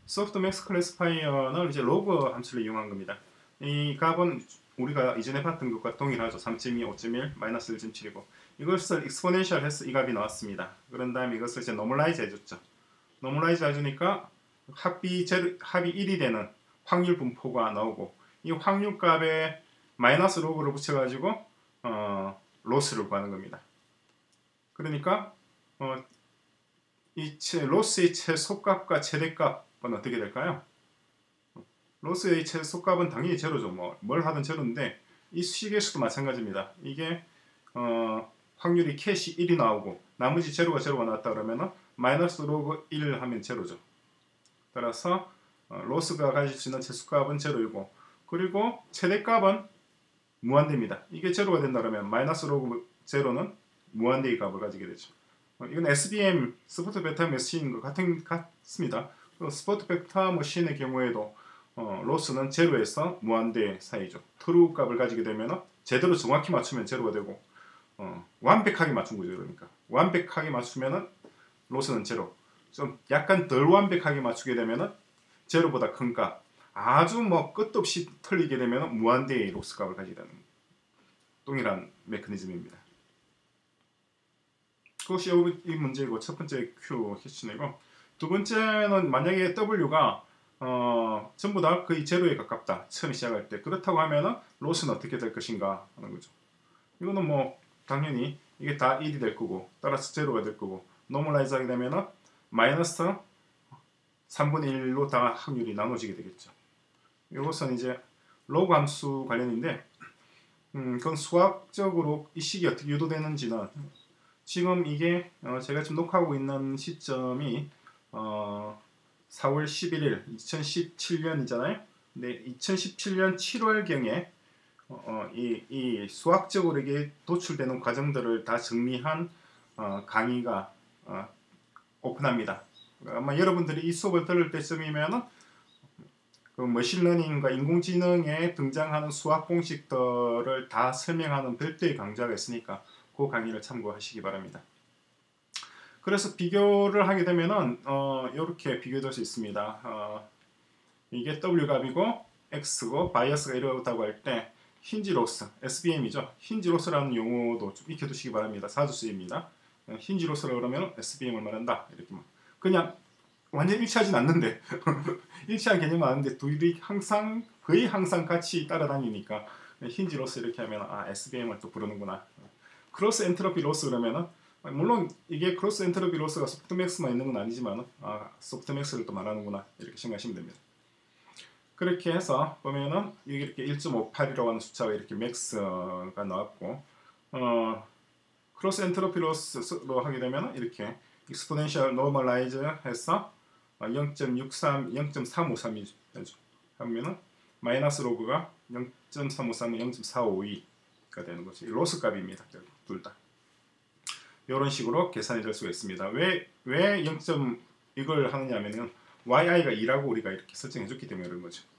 소프트맥스 클래시파이어는 이제 로그 함수를 이용한 겁니다. 이 값은 우리가 이전에 봤던 것과 동일하죠. 3.2, 5.1, 마이너스 1.7이고 이것을 익스포넨셜 해서 이 값이 나왔습니다. 그런 다음에 이것을 이제 노멀라이즈 해줬죠. 노멀라이즈 해주니까 합이 1이 되는 확률 분포가 나오고 이 확률 값에 마이너스 로그를 붙여가지고 로스를 구하는 겁니다. 그러니까 이 로스의 최소값과 최대값은 어떻게 될까요? 로스의 최소값은 당연히 제로죠. 뭘 하든 제로인데 이 식에서도 마찬가지입니다. 이게 확률이 캣이 1이 나오고 나머지 제로가 나왔다 그러면 마이너스 로그 1 하면 제로죠. 따라서 로스가 가질 수 있는 최소값은 제로이고 그리고 최대값은 무한대입니다. 이게 제로가 된다 그러면 마이너스 로그 제로는 무한대의 값을 가지게 되죠. 이건 SBM 스포트 벡터 머신과 같습니다. 스포트 벡터 머신의 경우에도 로스는 제로에서 무한대 사이죠. 트루 값을 가지게 되면 제대로 정확히 맞추면 제로가 되고 완벽하게 맞춘 거죠. 그러니까 완벽하게 맞추면 로스는 제로. 좀 약간 덜 완벽하게 맞추게 되면 제로보다 큰 값, 아주 끝도 없이 틀리게 되면 무한대의 로스 값을 가지게 되는 동일한 메커니즘입니다. 그것이 이 문제이고 첫 번째 Q 캐치네고 두 번째는 만약에 W가 전부 다 거의 제로에 가깝다. 처음 시작할 때. 그렇다고 하면은 로스는 어떻게 될 것인가 하는 거죠. 이거는 당연히 이게 다 1이 될 거고 따라서 제로가 될 거고 노멀라이즈 하게 되면은 마이너스 3분의 1로 다 확률이 나눠지게 되겠죠. 이것은 이제 로그 함수 관련인데 그건 수학적으로 이 식이 어떻게 유도되는지는 지금 이게 제가 지금 녹화하고 있는 시점이 4월 11일 2017년이잖아요. 근데 2017년 7월경에 이 수학적으로 이게 도출되는 과정들을 다 정리한 강의가 오픈합니다. 아마 여러분들이 이 수업을 들을 때쯤이면은 그 머신러닝과 인공지능에 등장하는 수학 공식들을 다 설명하는 별도의 강좌가 있으니까 그 강의를 참고하시기 바랍니다. 그래서 비교를 하게 되면은 이렇게 비교될 수 있습니다. 이게 W 값이고 X고 바이어스가 이렇다고 할 때 힌지 로스, SBM이죠. 힌지 로스라는 용어도 좀 익혀두시기 바랍니다. 사주수입니다. 힌지 로스라고 그러면 SBM을 말한다. 이렇게 그냥 완전 일치하진 않는데 일치한 개념은 아는데 둘이 거의 항상 같이 따라다니니까 힌지 로스 이렇게 하면 SBM을 또 부르는구나. 크로스 엔트로피 로스 그러면은 물론 이게 크로스 엔트로피 로스가 소프트맥스만 있는 건 아니지만 소프트맥스를 또 말하는구나 이렇게 생각하시면 됩니다. 그렇게 해서 보면은 이렇게 1.58이라고 하는 숫자가 이렇게 맥스가 나왔고 크로스 엔트로피 로스로 하게 되면은 이렇게 익스포넨셜 노멀라이즈 해서 0.63, 0.353이 되죠. 하면은 마이너스 로그가 0.353은 0.452가 되는 거죠. 로스 값입니다. 둘 다. 이런 식으로 계산이 될 수가 있습니다. 왜 0. 이걸 하느냐 하면은 yi가 2라고 우리가 이렇게 설정해 줬기 때문에 그런 거죠.